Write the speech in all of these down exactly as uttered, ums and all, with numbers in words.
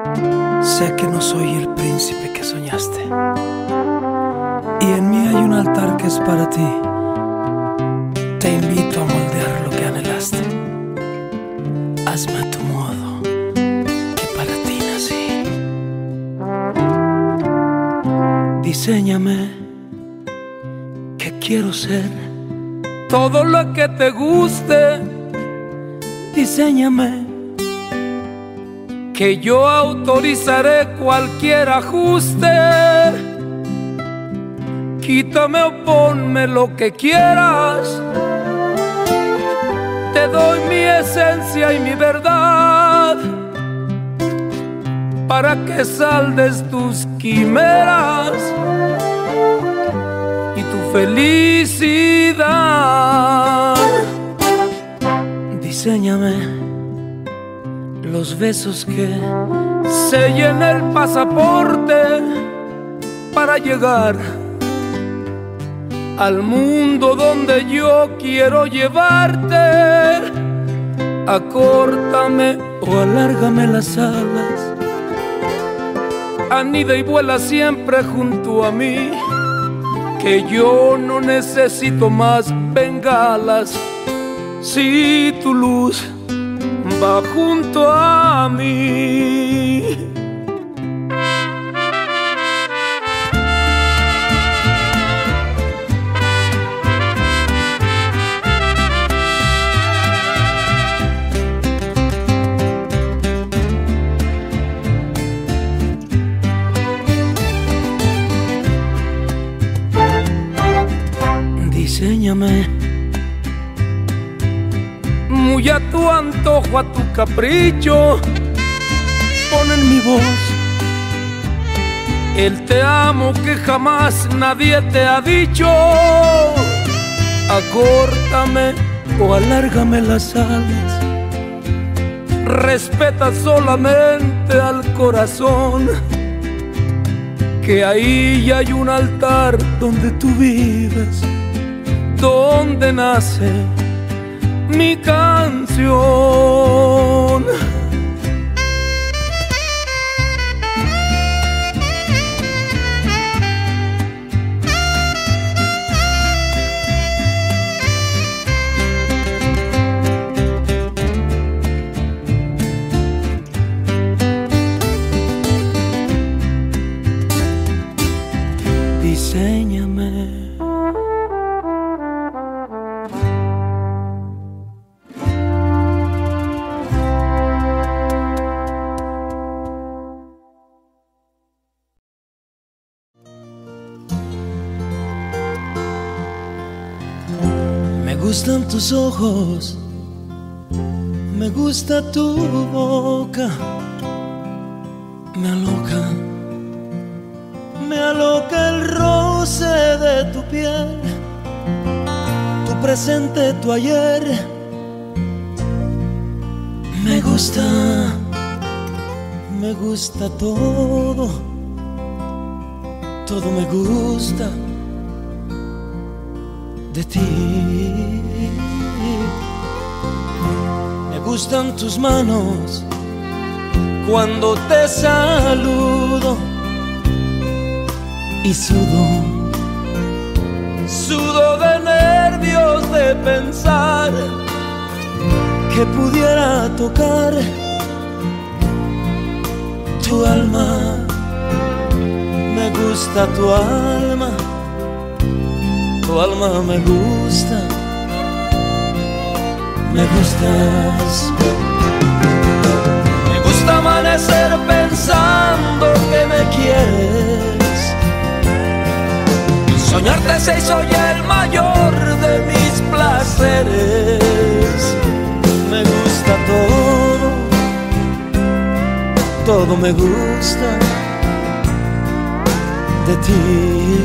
Sé que no soy el príncipe que soñaste, y en mí hay un altar que es para ti. Te invito a moldear lo que anhelaste. Hazme a tu modo, que para ti nací. Diséñame, que quiero ser todo lo que te guste. Diséñame, que yo autorizaré cualquier ajuste. Quítame o ponme lo que quieras. Te doy mi esencia y mi verdad, para que saldes tus quimeras y tu felicidad. Diséñame los besos que sellen el pasaporte para llegar al mundo donde yo quiero llevarte. Acórtame o alárgame las alas, anida y vuela siempre junto a mí, que yo no necesito más bengalas si tu luz va junto a mí. Diséñame muy a tu antojo, a tu capricho. Pon en mi voz el te amo que jamás nadie te ha dicho. Acórtame o alárgame las alas, respeta solamente al corazón, que ahí hay un altar donde tú vives, donde nace mi canción. Diséñame. Me gustan tus ojos, me gusta tu boca, me aloca, me aloca el roce de tu piel, tu presente, tu ayer. Me gusta, me gusta todo, todo me gusta de ti. Me gustan tus manos cuando te saludo y sudo, sudo de nervios de pensar que pudiera tocar tu alma. Me gusta tu alma, tu alma me gusta, me gustas. Me gusta amanecer pensando que me quieres, soñarte se hizo ya el mayor de mis placeres. Me gusta todo, todo me gusta de ti.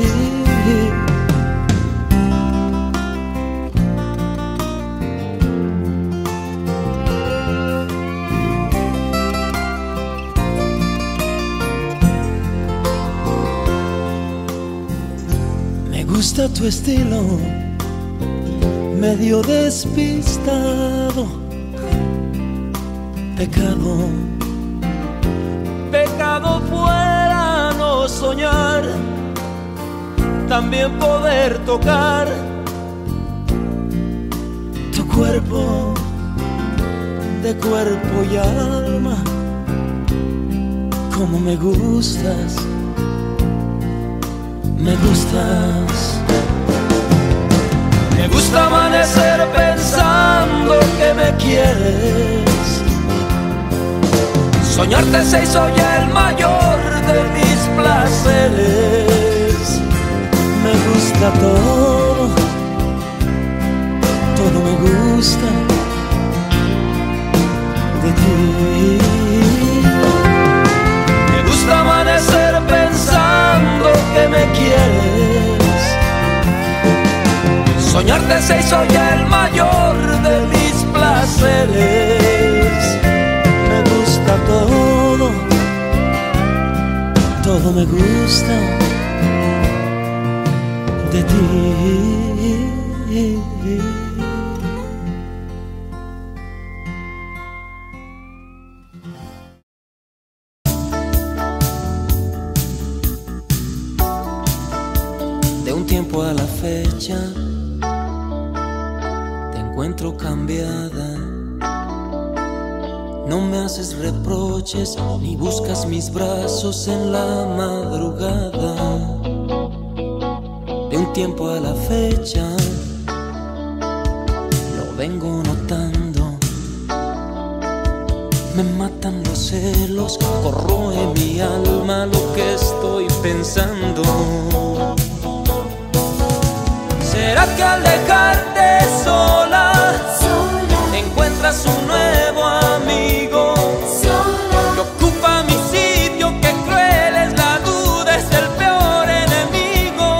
Me gusta tu estilo, medio despistado, pecado, deseado fuera no soñar, también poder tocar tu cuerpo de cuerpo y alma. Como me gustas, me gustas. Me gusta amanecer pensando que me quieres. Soñarte se hizo ya el mayor de mis placeres. Me gusta todo, todo me gusta de ti. Me gusta amanecer pensando que me quieres. Soñarte se hizo ya el mayor de mis placeres. Me gusta todo, todo me gusta de ti. De un tiempo a la fecha te encuentro cambiada. No me haces reproches ni buscas mis brazos en la madrugada. De un tiempo a la fecha lo vengo notando. Me matan los celos, corroe mi alma lo que estoy pensando. ¿Será que al dejarte sola, sola encuentras un nuevo amigo? Sola que ocupa mi sitio, que cruel es la duda, es el peor enemigo.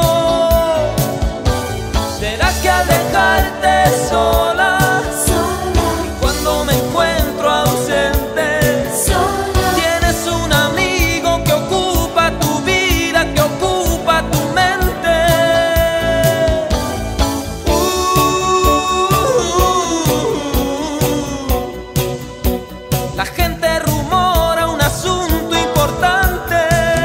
¿Será que al dejarte sola, sola y cuando me encuentro ausente, sola tienes un amigo que ocupa tu vida, que ocupa tu mente? La gente rumora un asunto importante.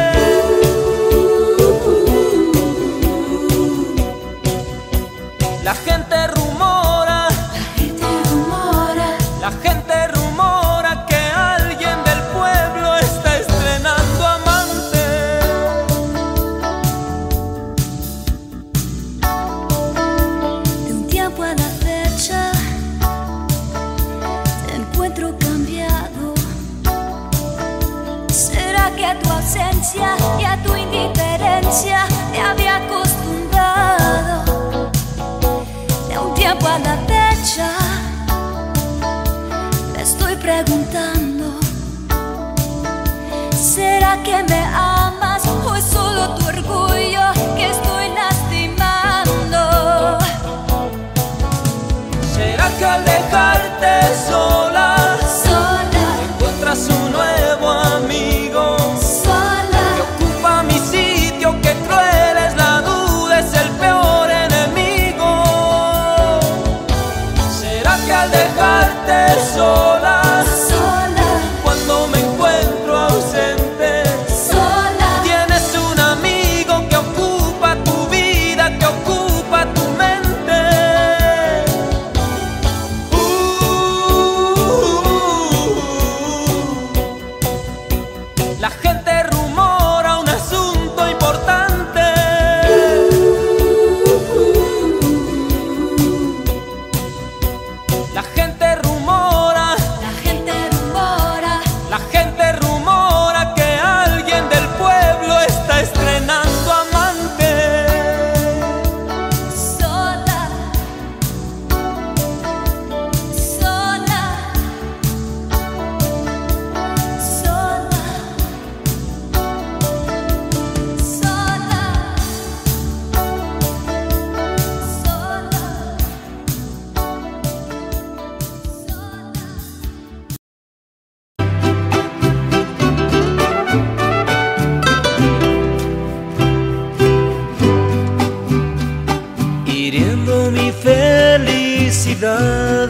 La gente rumora, la gente rumora, la gente rumora que alguien del pueblo está estrenando amante. De un tiempo a la fecha te encuentro cambiado. ¿Será que a tu ausencia y a tu indiferencia me había acostumbrado? De un tiempo a la fecha me estoy preguntando, ¿será que me amas o es solo tu orgullo que estoy lastimando? ¿Será que al dejarte sola, Sola, encuentras un nuevo amigo? sola, Que ocupa mi sitio, que cruel es la duda, es el peor enemigo. ¿Será que al dejarte sola, sola, cuando me encuentro ausente, sola tienes un amigo que ocupa tu vida, que ocupa tu mente? Uh, la gente rumora un asunto importante. La gente rumora, la gente rumora, la gente rumora que alguien del pueblo está estrenando amante. sola, sola, sola, Hiriendo mi felicidad,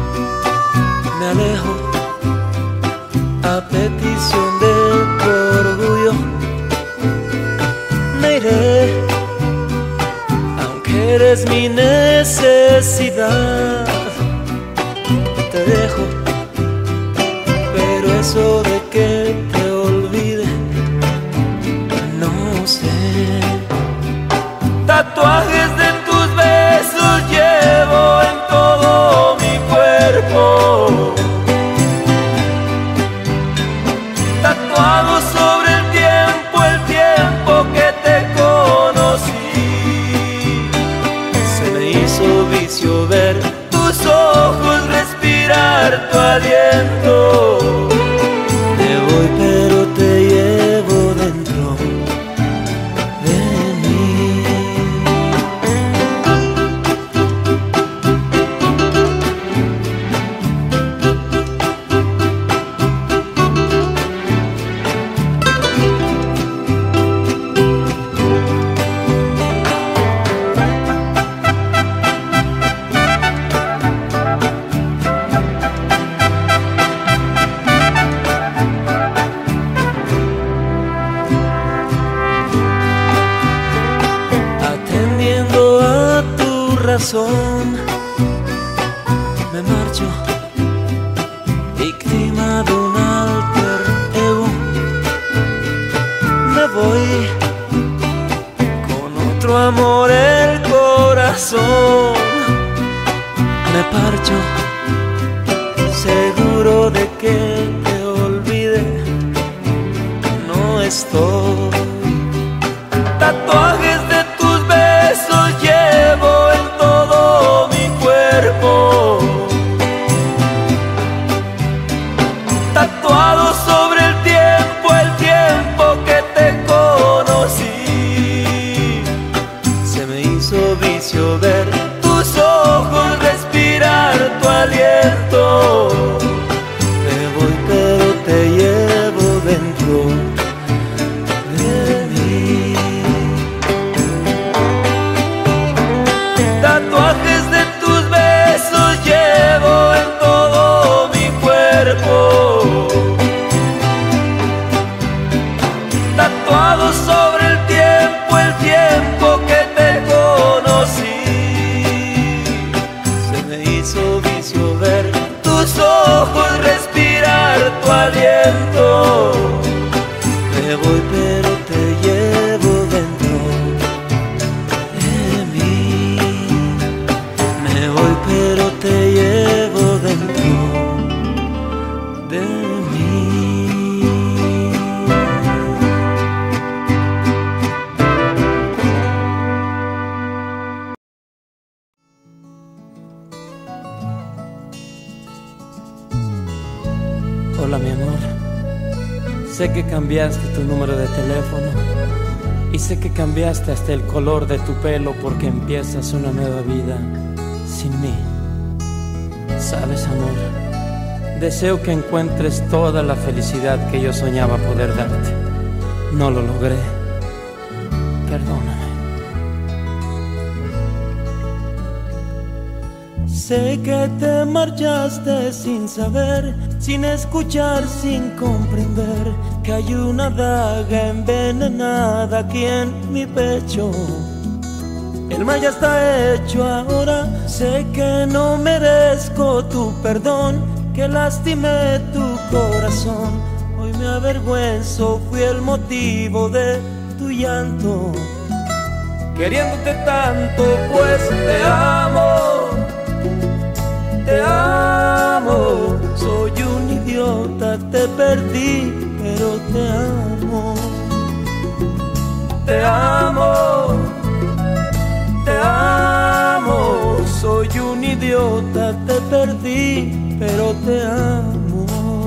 me alejo a petición del corazón. necesidad. Te dejo, pero eso de que te olvide, no sé. Tatuajes de tus besos llevo en todo mi cuerpo, tatuado sobre el tiempo, el tiempo que te conocí. Se me hizo vicio ver tus ojos, respirar tu aliento. Me voy pero te llevo dentro de mí. Me marcho, víctima de un alter ego. Me voy con otro amor el corazón. Me parcho, seguro de que te olvide. No estoy. Tatuajes de tus besos llevo en todo mi cuerpo, tatuado sobre el tiempo, el tiempo que te conocí. Se me hizo vicio ver tus ojos, respirar tu aliento. Me voy pero te llevo dentro de mí. Tatuajes de tus besos llevo en todo mi cuerpo, tatuado sobre el tiempo, el tiempo que te conocí. Se me hizo vicio ver tus ojos, respirar tu aliento. Me voy pero te llevo dentro de mí. Me voy pero te llevo dentro de mí. Hola mi amor, sé que cambiaste tu número de teléfono y sé que cambiaste hasta el color de tu pelo porque empiezas una nueva vida sin mí. Sabes amor, deseo que encuentres toda la felicidad que yo soñaba poder darte. No lo logré, perdóname. Sé que te marchaste sin saber, sin escuchar, sin comprender que hay una daga envenenada aquí en mi pecho. El mal ya está hecho ahora, sé que no merezco tu perdón, que lastimé tu corazón. Hoy me avergüenzo, fui el motivo de tu llanto. Queriéndote tanto, pues te amo. Te amo, soy un idiota, te perdí, pero te amo. Te amo, te amo, soy un idiota, te perdí, pero te amo.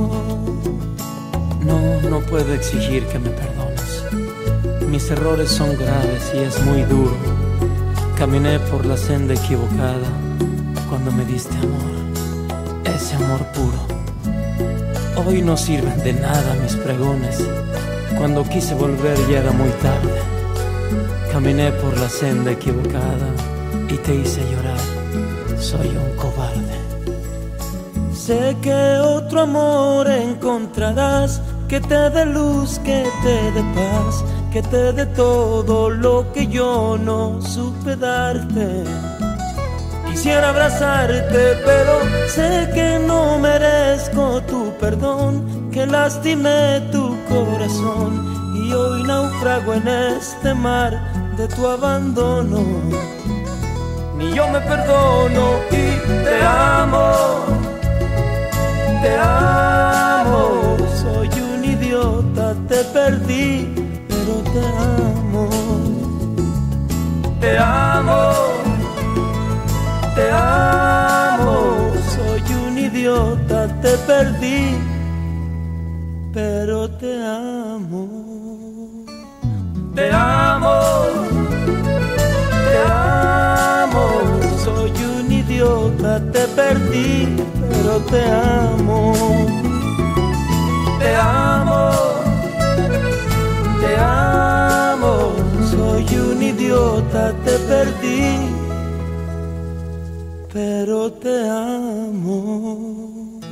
No, no puedo exigir que me perdones. Mis errores son graves y es muy duro. Caminé por la senda equivocada cuando me diste amor, ese amor puro. Hoy no sirven de nada mis pregones. Cuando quise volver ya era muy tarde. Caminé por la senda equivocada y te hice llorar. Soy un cobarde. Sé que otro amor encontrarás, que te dé luz, que te dé paz, que te dé todo lo que yo no supe darte. Quisiera abrazarte, pero sé que no merezco tu perdón, que lastimé tu corazón y hoy naufrago en este mar de tu abandono. Ni yo me perdono y te amo, te amo. Soy un idiota, te perdí, pero te amo, te amo. Te amo, soy un idiota, te perdí, pero te amo. Te amo, te amo, soy un idiota, te perdí, pero te amo. Te amo, te amo, soy un idiota, te perdí, pero te amo.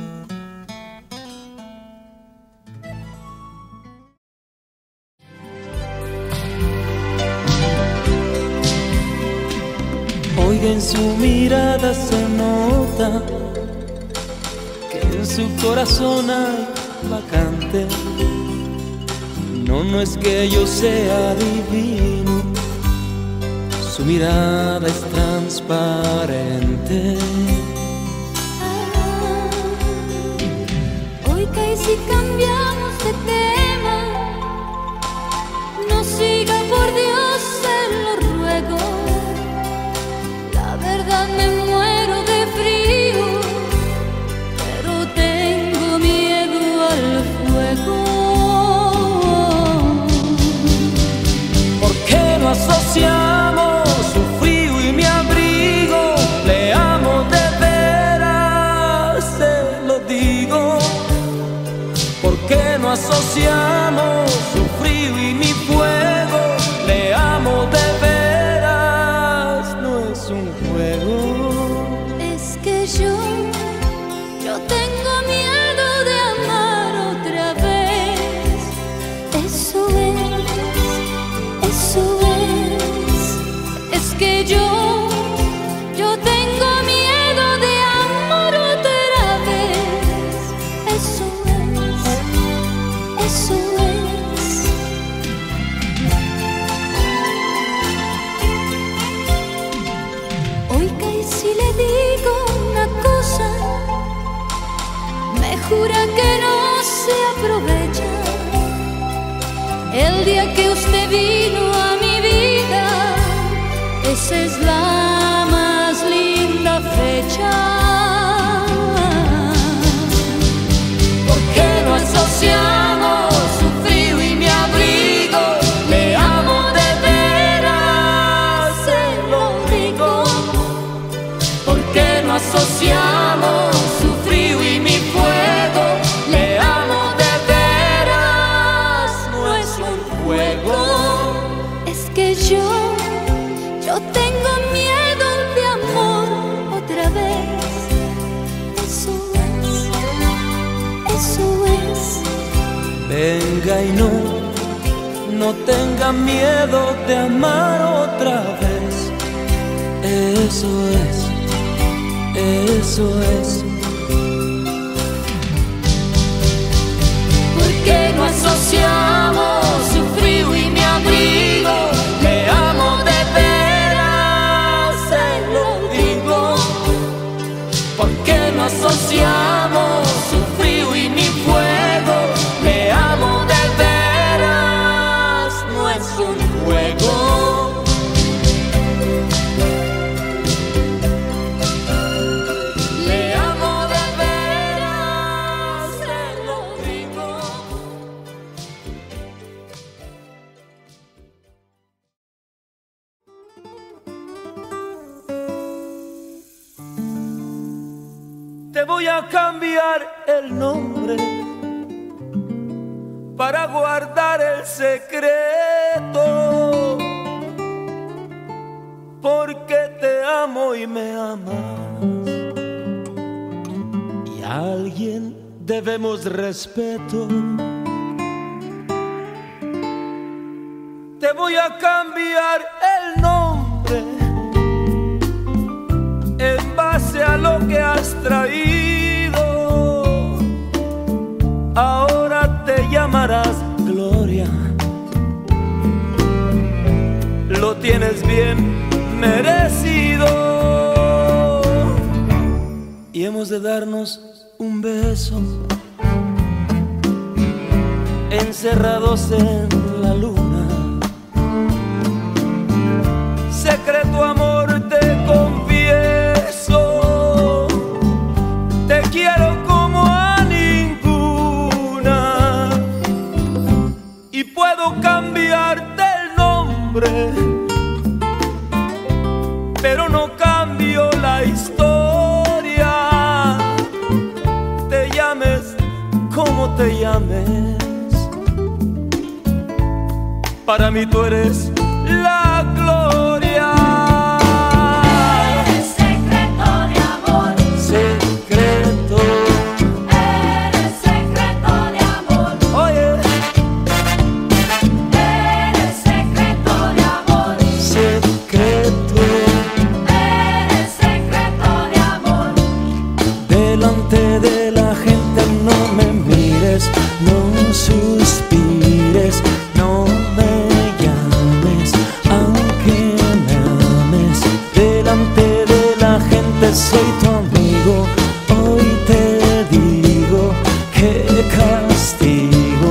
Oiga, en su mirada se nota que en su corazón hay vacante. No, no es que yo sea divino, su mirada es transparente. Ah, oiga, y si cambiamos de tema, no siga, por Dios, se lo ruego. La verdad, me muero de frío, pero tengo miedo al fuego. ¿Por qué no asociamos su frío y mi abrigo? Le amo de veras, se lo digo. ¿Por qué no asociamos su frío y mi fuego? Le amo de veras, no es un juego. Es que yo, yo tengo miedo de amar otra vez. Eso es, eso es. Es que yo, yo tengo miedo de amar otra vez. Eso es, eso es. Oiga, y si le digo una cosa, me jura que no se aprovecha. El día que usted vino a mi vida, esa es la más linda fecha. ¿Por qué no asociamos su frío y mi abrigo? Le amo de veras, se lo digo. ¿Por qué no asociamos su frío y mi fuego? Le amo de veras, no es un juego. Es que yo, yo tengo miedo de amor otra vez. Eso es, eso es. Venga y no, no tenga miedo de amar otra vez. Eso es, eso es. ¿Por qué no asociamos su frío y mi abrigo? Le amo de veras, se lo digo. ¿Por qué no asociamos su frío y mi fuego? Le amo de veras, no es un juego. Le amo de veras, se lo digo. Te voy a cambiar el nombre para guardar el secreto, porque te amo y me amas, y a alguien debemos respeto. Te voy a cambiar el nombre, es has traído. Ahora te llamarás Gloria. Lo tienes bien merecido. Y hemos de darnos un beso, encerrados en la luna. Secreto amor te confieso, te quiero como a ninguna. Y puedo cambiarte el nombre, pero no cambio la historia. Te llames como te llames, para mí tú eres la gloria. Eres secreto de amor, Secreto, eres secreto de amor, oye, eres secreto de amor, secreto. eres secreto de amor. Delante de la gente no me mires, no suspires, no me llames, aunque me ames. Delante de la gente soy tu amigo. Hoy te digo qué castigo.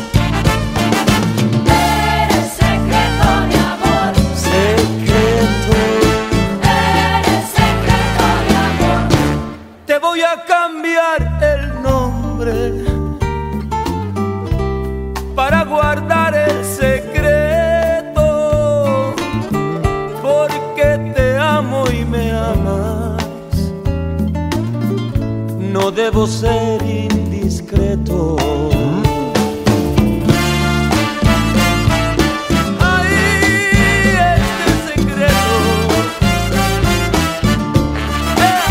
Eres secreto de amor, Secreto, eres secreto de amor. te voy a cambiar el nombre para guardar el secreto, porque te amo y me amas. No debo ser indiscreto. Ay, este secreto. ¡Eh!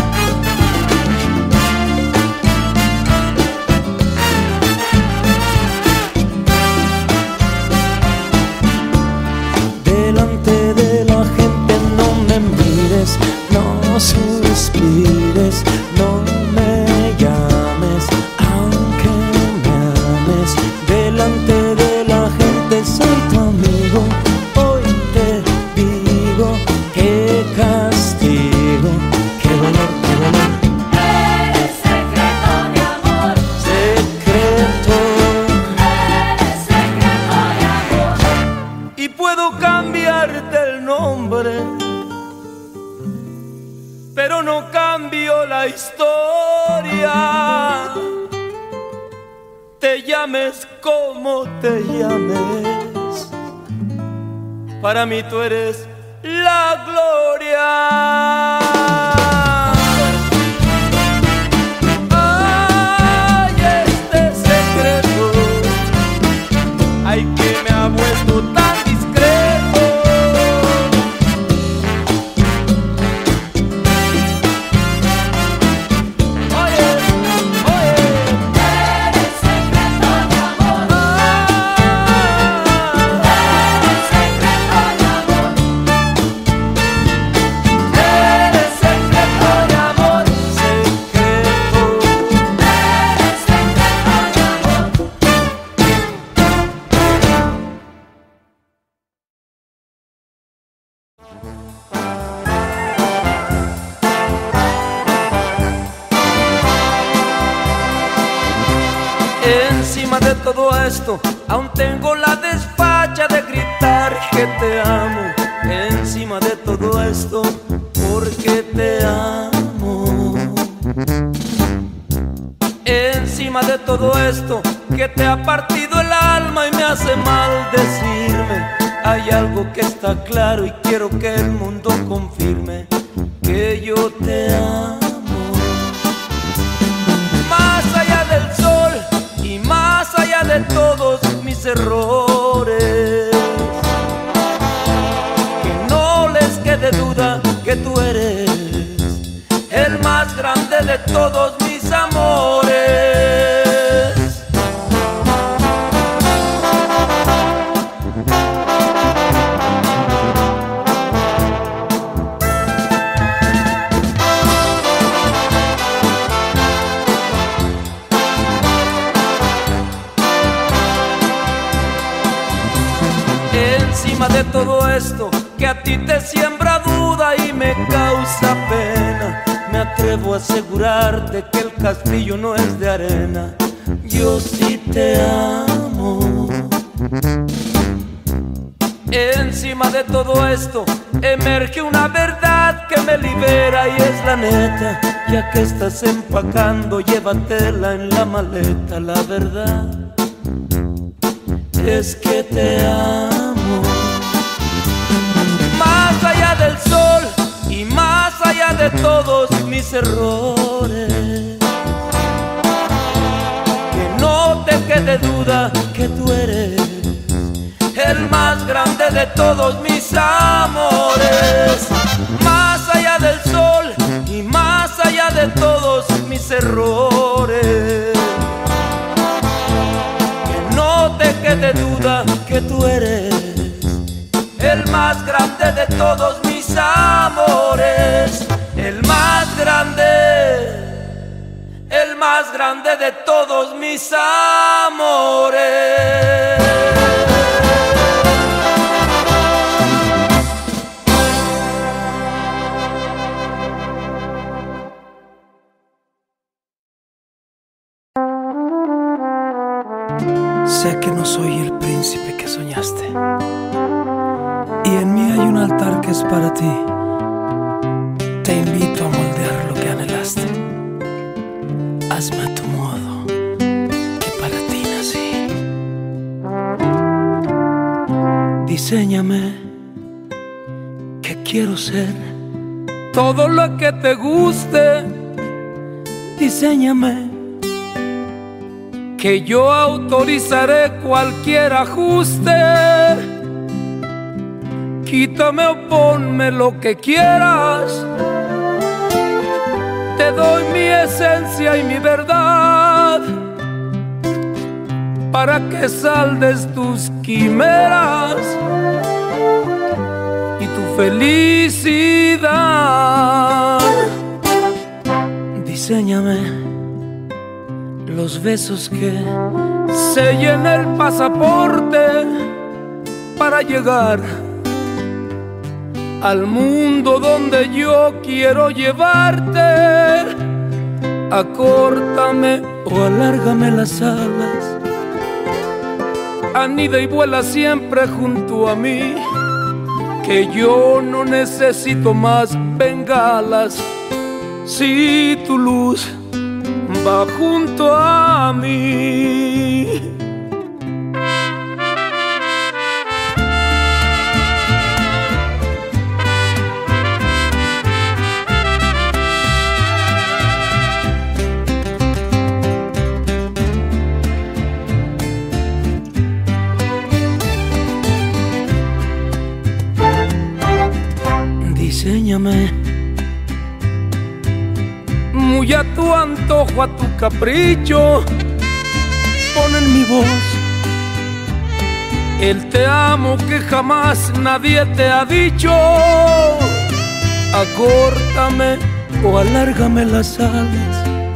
Delante de la gente no me mires, no suspires, no me llames, aunque me ames. Delante de la gente soy tu amigo. Hoy te digo qué castigo, qué dolor, qué dolor. Eres secreto de amor, Secreto, eres secreto de amor. y puedo cambiarte el nombre, pero no cambio la historia. Te llames como te llames, para mí tú eres la gloria. Ay, este secreto, ay, que me ha vuelto tan discreto. Oye, oye, Eres secreto de amor, ah, eres secreto de amor, eres secreto de amor, secreto. eres secreto de amor. Encima de todo esto, aún tengo la desfacha de gritar que te amo. Encima de todo esto, porque te amo. Encima de todo esto, que te ha partido el alma y me hace mal decirme. Hay algo que está claro y quiero que el mundo confirme, que yo te amo. Más allá del sol y más allá de todos mis errores, que no les quede duda que tú eres el más grande de todos mis amores. encima de todo esto que a ti te siembra duda y me causa pena, me atrevo a asegurarte que el castillo no es de arena. Yo sí te amo. Encima de todo esto emerge una verdad que me libera y es la neta. Ya que estás empacando, llévatela en la maleta. La verdad es que te amo. Más allá del sol y más allá de todos mis errores, que no te quede duda que tú eres el más grande de todos mis amores. Más allá del sol y más allá de todos mis errores, que no te quede duda que tú eres el más grande de todos mis amores. El más grande, el más grande de todos mis amores. Sé que no soy el príncipe que soñaste, y en mí hay un altar que es para ti. Te invito a moldear lo que anhelaste. Hazme a tu modo, que para ti nací. Diséñame, que quiero ser todo lo que te guste. Diséñame, que yo autorizaré cualquier ajuste. Quítame o ponme lo que quieras. Te doy mi esencia y mi verdad, para que saldes tus quimeras y tu felicidad. Diséñame los besos que sellen el pasaporte para llegar al mundo donde yo quiero llevarte. Acórtame o alárgame las alas, anida y vuela siempre junto a mí, que yo no necesito más bengalas si tu luz va junto a mí. Diséñame muy a tu antojo, a tu capricho. Pon en mi voz el te amo que jamás nadie te ha dicho. Acórtame o alárgame las alas,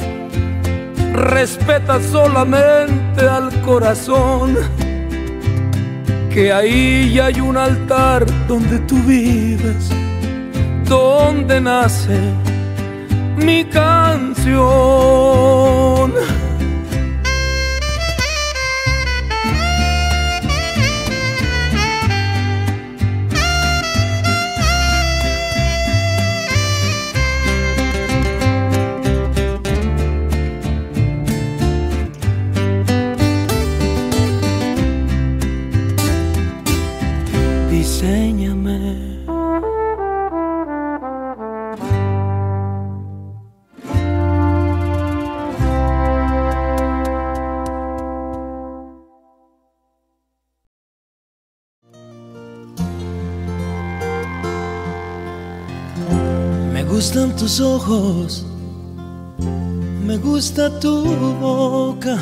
respeta solamente al corazón, que ahí hay un altar donde tú vives, donde nace mi canción. Diséñame. Me gustan tus ojos, me gusta tu boca,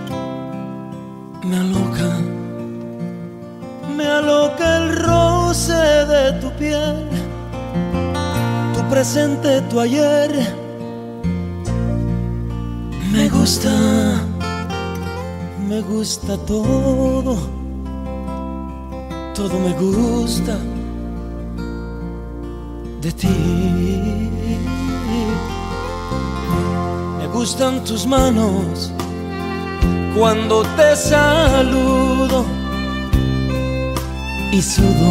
me aloca, me aloca el roce de tu piel, tu presente, tu ayer. Me gusta, me gusta todo, Todo me gusta de ti. Me gustan tus manos cuando te saludo y sudo,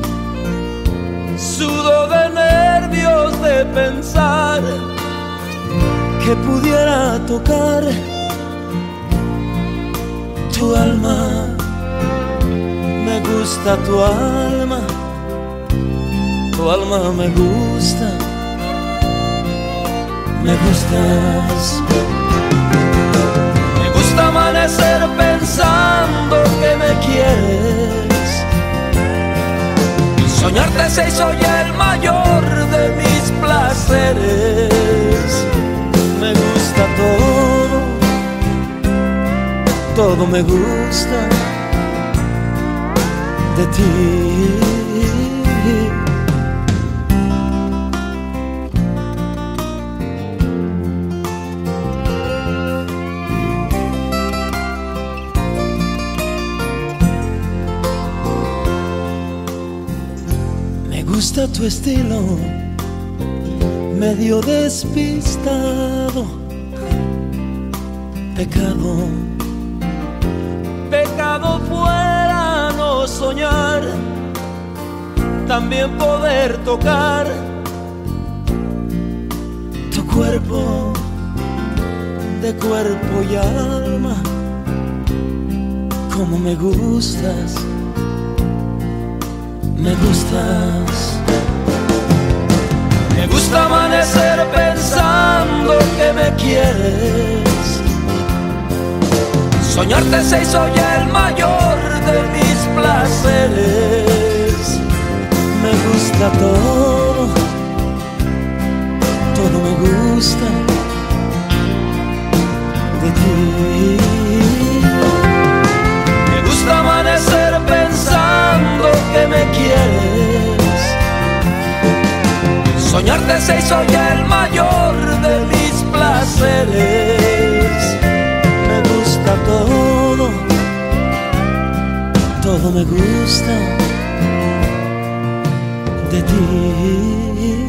sudo de nervios de pensar que pudiera tocar tu alma. Me gusta tu alma, tu alma me gusta, me gustas. Me gusta amanecer pensando que me quieres. Soñarte se hizo ya el mayor de mis placeres. Me gusta todo, todo me gusta de ti. Me gusta tu estilo, medio despistado. Pecado, pecado fuera no soñar, también poder tocar tu cuerpo, de cuerpo y alma. Como me gustas, me gustas. Me gusta amanecer pensando que me quieres. Soñarte se hizo ya el mayor de mis placeres. Me gusta todo, todo me gusta de ti. Me gusta amanecer pensando que me quieres. Soñarte se hizo ya el mayor de mis placeres. Me gusta todo, todo me gusta de ti.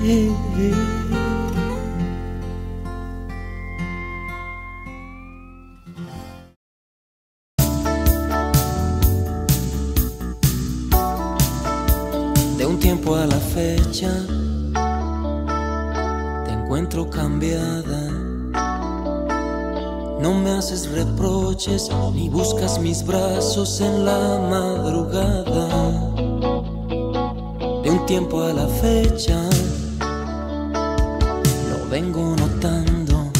De un tiempo a la fecha te encuentro cambiada. No me haces reproches ni buscas mis brazos en la madrugada. De un tiempo a la fecha lo vengo notando.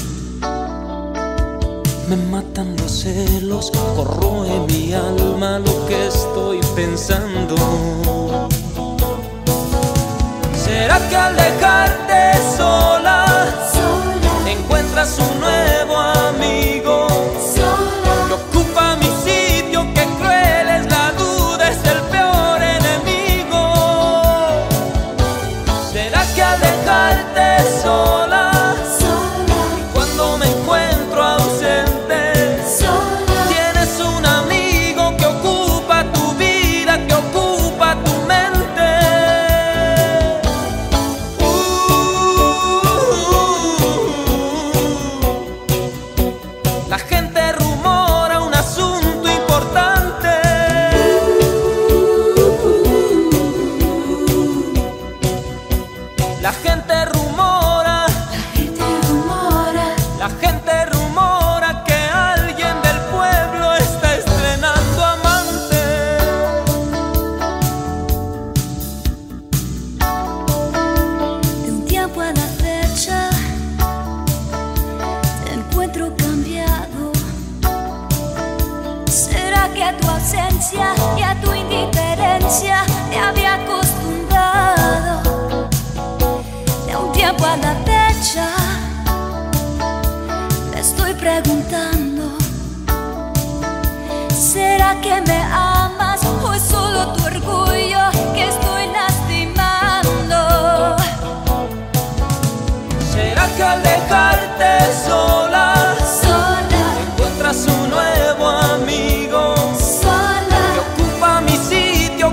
Me matan los celos, corroe mi alma lo que estoy pensando. ¿Será que al dejarte sola, sola encuentras un nuevo amigo? Sola que ocupa mi sitio, que cruel es la duda, es el peor enemigo. ¿Será que al dejarte sola, sola y cuando me encuentro ausente, sola tienes un amigo que ocupa tu vida, que ocupa tu mente? La gente rumora un asunto importante. La gente rumora, la gente rumora, la gente rumora que alguien del pueblo está estrenando amante. De un tiempo a la fecha te encuentro cambiado. ¿Será que a tu ausencia y a tu indiferencia me había acostumbrado? De un tiempo a la fecha me estoy preguntando, ¿será que me amas o es solo tu orgullo que estoy lastimando? ¿Será que al dejarte sola, Sola, encuentras un nuevo amigo sola que ocupa mi sitio,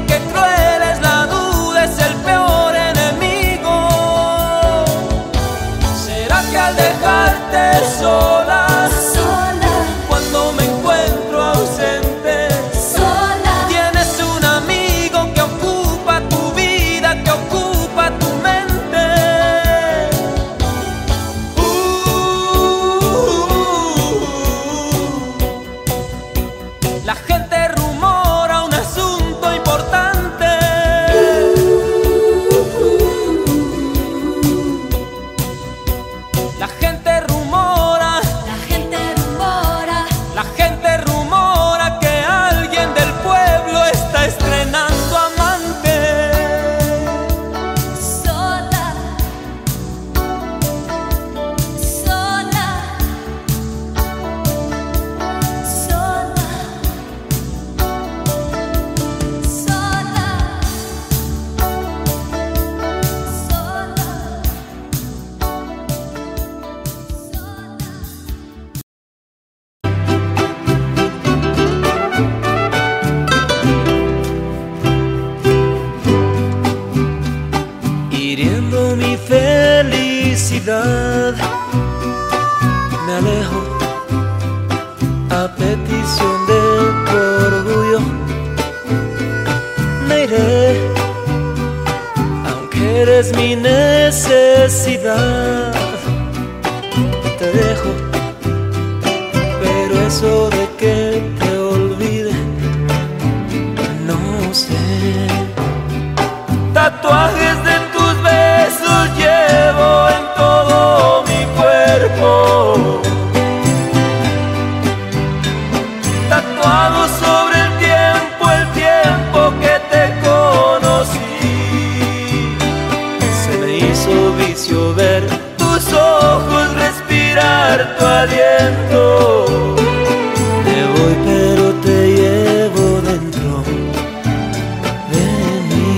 La gente rumora un asunto importante. La gente rumora, la gente rumora, la gente rumora que alguien del pueblo está estrenando amante. sola, sola, sola, Hiriendo mi felicidad, me alejo a petición de tu orgullo. Me iré, aunque eres mi necesidad. Te dejo, pero eso de que te olvide, no sé. Tatuajes de tus besos llevo en todo mi cuerpo, tatuado sobre el tiempo, el tiempo que te conocí. Se me hizo vicio ver tus ojos, respirar tu aliento. Me voy pero te llevo dentro de mí.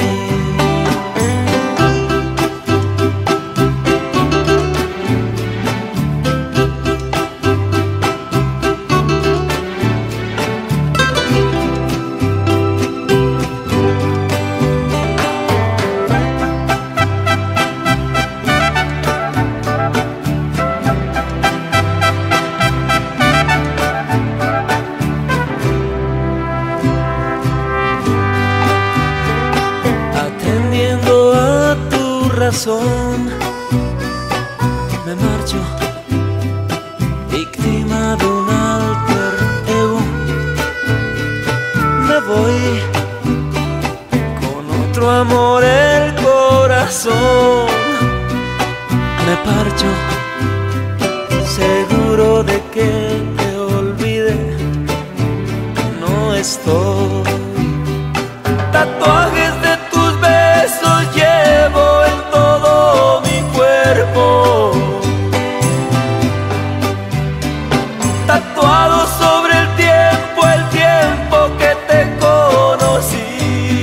Atendiendo a tu razón, me marcho, víctima de un alter ego. Me voy con otro amor el corazón. Me parcho, seguro de que te olvide, no estoy. Tatuajes de tus besos llevo en todo mi cuerpo, tatuado sobre el tiempo, el tiempo que te conocí.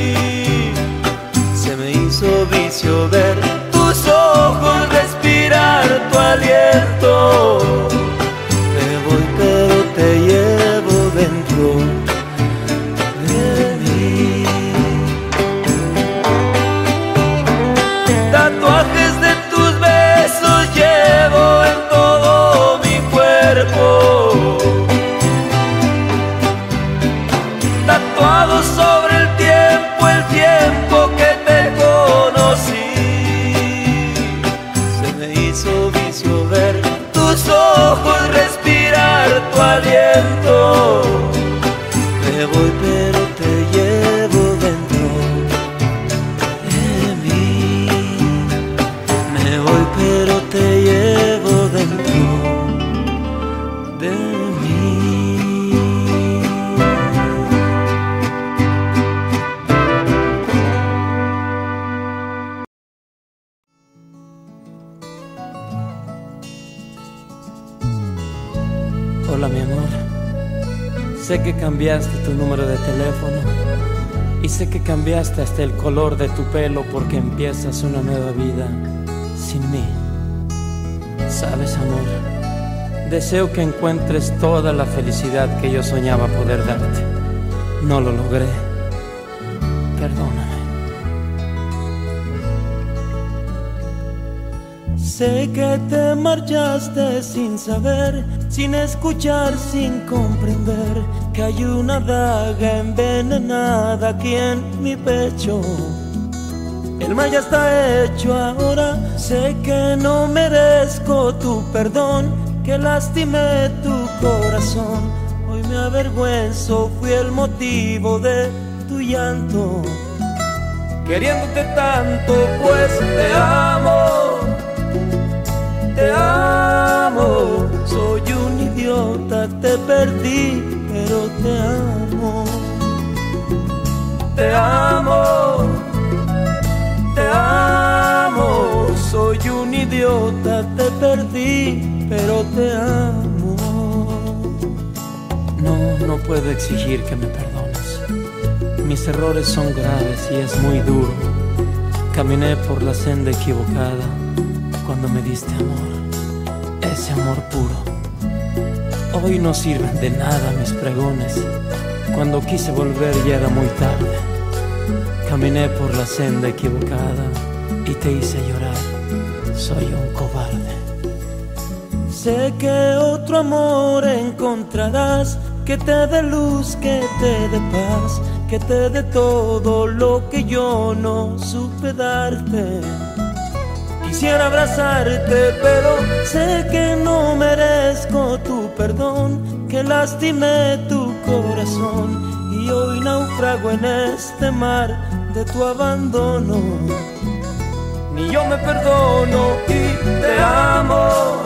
Se me hizo vicio ver tus ojos, respirar tu aliento. Me voy pero te llevo dentro de mí. Tatuajes de tus besos llevo en todo mi cuerpo, tatuado sobre el tiempo, el tiempo que te conocí. Se me hizo vicio ver tus ojos, respirar tu aliento. Me voy pero te llevo dentro de mí. Me voy pero te llevo dentro de mí. Hola mi amor, sé que cambiaste tu número de teléfono y sé que cambiaste hasta el color de tu pelo porque empiezas una nueva vida sin mí. Sabes amor, deseo que encuentres toda la felicidad que yo soñaba poder darte. No lo logré, perdóname. Sé que te marchaste sin saber, sin escuchar, sin comprender que hay una daga envenenada aquí en mi pecho. El mal ya está hecho ahora, sé que no merezco tu perdón, que lastimé tu corazón. Hoy me avergüenzo, fui el motivo de tu llanto. Queriéndote tanto, pues te amo, te amo. Soy un idiota, te perdí, pero te amo. Te amo, te amo. Soy un idiota, te perdí, pero te amo. No, no puedo exigir que me perdones. Mis errores son graves y es muy duro. Caminé por la senda equivocada cuando me diste amor, ese amor puro. Hoy no sirven de nada mis pregones. Cuando quise volver ya era muy tarde. Caminé por la senda equivocada y te hice llorar. Soy un cobarde. Sé que otro amor encontrarás, que te dé luz, que te dé paz, que te dé todo lo que yo no supe darte. Quisiera abrazarte, pero sé que no merezco tu perdón, que lastimé tu corazón y hoy naufrago en este mar de tu abandono. Ni yo me perdono y te amo,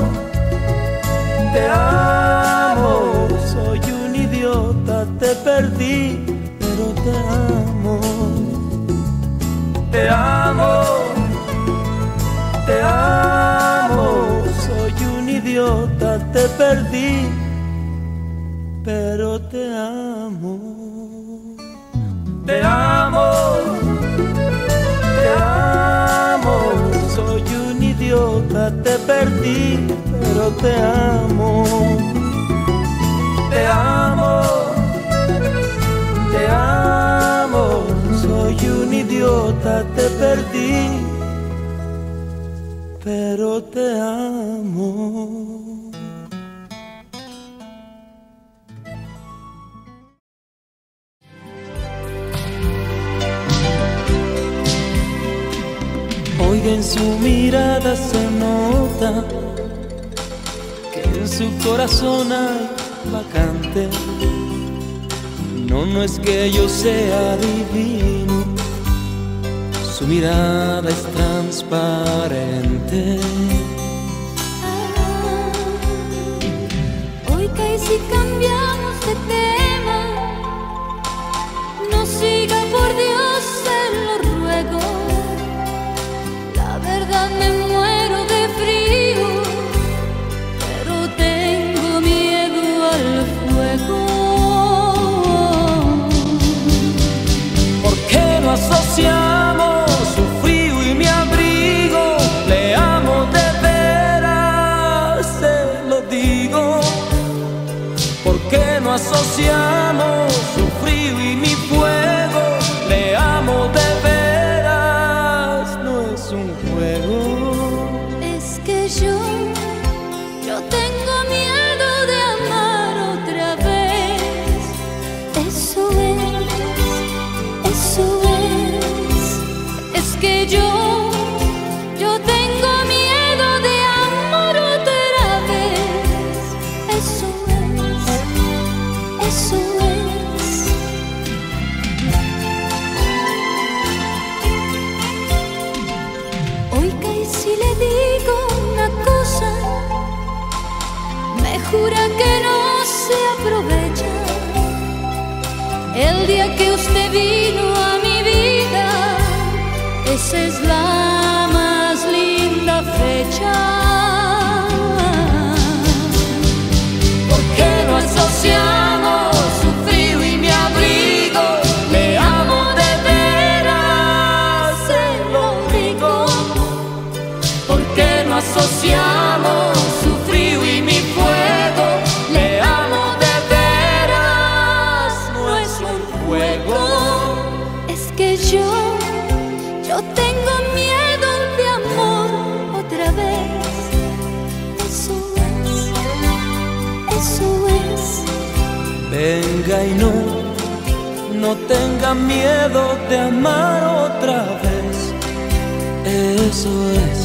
te amo. Soy un idiota, te perdí, pero te amo. Te amo, te amo. Soy un idiota, te perdí, pero te amo. Te amo, te amo. Soy un idiota, te perdí, pero te amo. Te amo, te amo. Soy un idiota, te perdí, pero te amo. Oiga, en su mirada se nota que en su corazón hay vacante. No, no es que yo sea divino, su mirada es transparente. Oiga, y si cambiamos de tema, no siga, por Dios, se lo ruego. La verdad, me muero de frío, pero tengo miedo al fuego. ¿Por qué no asociamos su frío y mi abrigo? Le amo de veras, se lo digo. ¿Por qué no asociamos su frío y mi fuego? Le amo de veras, no es un juego. Es que yo, yo tengo miedo de amar otra vez. Eso es, eso es. Es que yo, yo tengo miedo de amar otra vez. Eso es, eso es. Oiga, y si le digo una cosa, me jura que no se aprovecha. El día que usted vino a mi vida, esa es la más linda fecha. ¿Por qué no asociamos su frío y mi abrigo? Le amo de veras, se lo digo. ¿Por qué no asociamos su frío y mi fuego? Le amo de veras, no es un juego. Es que yo, yo tengo miedo de amor otra vez. Eso es, eso es. Venga y no, no tenga miedo de amar otra vez. Eso es,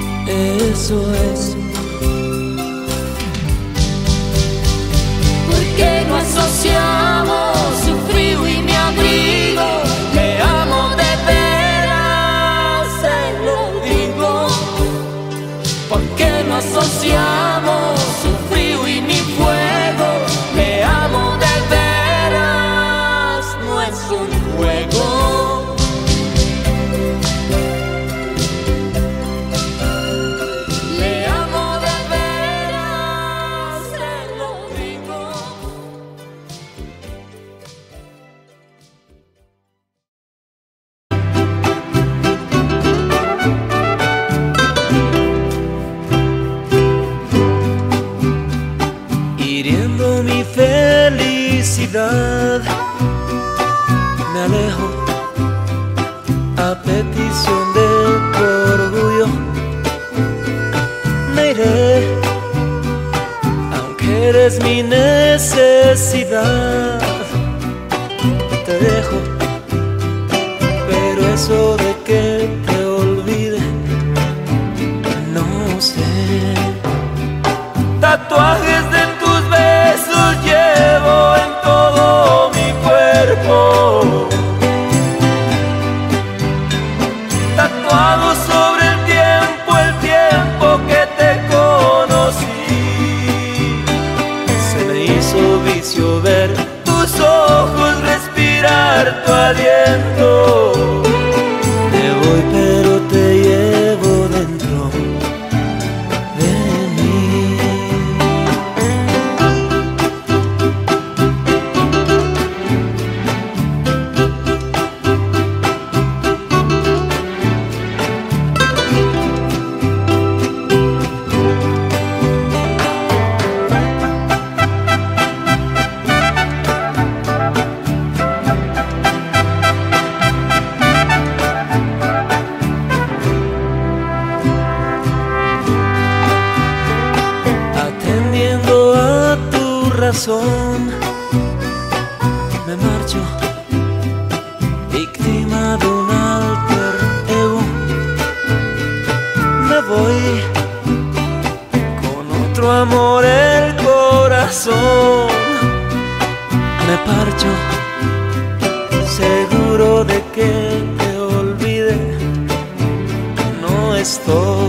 eso es. ¿Por qué no asociamos su frío y mi abrigo? Le amo de veras, se lo digo. ¿Por qué no asociamos su frío y mi fuego? Le amo de veras, no es un juego. Me alejo a petición de tu orgullo. Me iré, aunque eres mi necesidad. Te dejo, pero eso de que te olvide, no sé. Tatuajes de tus besos llevo en todo mi cuerpo, tatuado sobre el tiempo, el tiempo que te conocí. Se me hizo vicio ver tus ojos, respirar tu aliento. Me voy pero te llevo dentro de mí. Me marcho, víctima de un alter ego. Me voy con otro amor el corazón. Me parcho, seguro de que te olvide. No estoy